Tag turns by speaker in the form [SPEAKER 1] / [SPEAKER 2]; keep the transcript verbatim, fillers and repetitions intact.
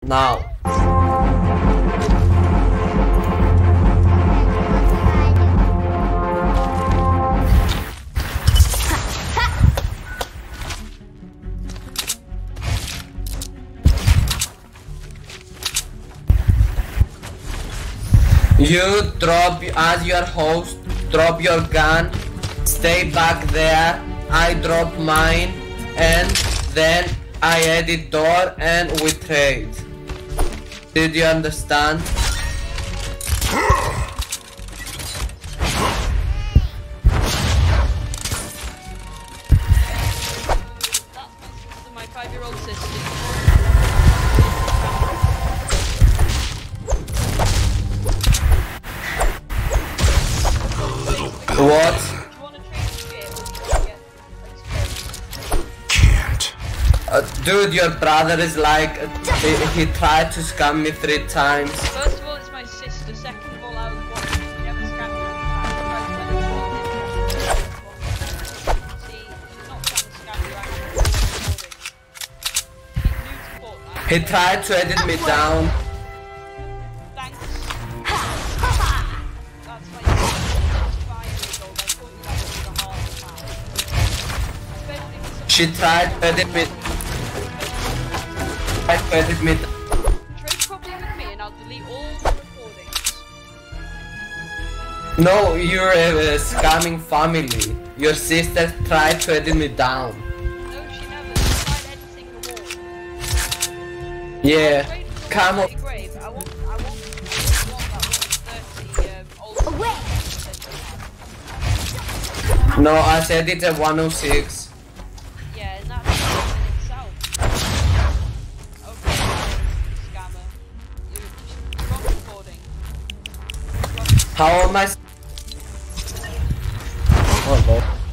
[SPEAKER 1] Now. You drop as your host, drop your gun, stay back there, I drop mine, and then I edit door and we trade. Did you understand?
[SPEAKER 2] My five-year-old sister.
[SPEAKER 1] What? Uh, dude, your brother is like, uh, he, he tried to scam me three times.
[SPEAKER 2] First of all, it's my sister. Second of all, I was watching. She never scammed me. See, she's not trying to scam you. I'm recording. She's new to Fortnite.
[SPEAKER 1] He tried to edit me down.
[SPEAKER 2] Thanks. That's my sister. She's five years old. I thought you guys were the hard man. Especially for some
[SPEAKER 1] She tried to edit me. Tried to edit me.
[SPEAKER 2] trade properly with me and I'll delete all the recordings.
[SPEAKER 1] No, you're a, a scamming family. Your sister tried to edit me down.
[SPEAKER 2] No, she never. She tried editing the wall.
[SPEAKER 1] Yeah,
[SPEAKER 2] Trade was
[SPEAKER 1] come on.
[SPEAKER 2] pretty brave. I want, I want, I want that one thirty um, old school.
[SPEAKER 1] No, I said it's a one oh six.
[SPEAKER 2] Yeah, and that's in itself. Okay, scammer. You're just wrong recording.
[SPEAKER 1] How am I? Oh, God.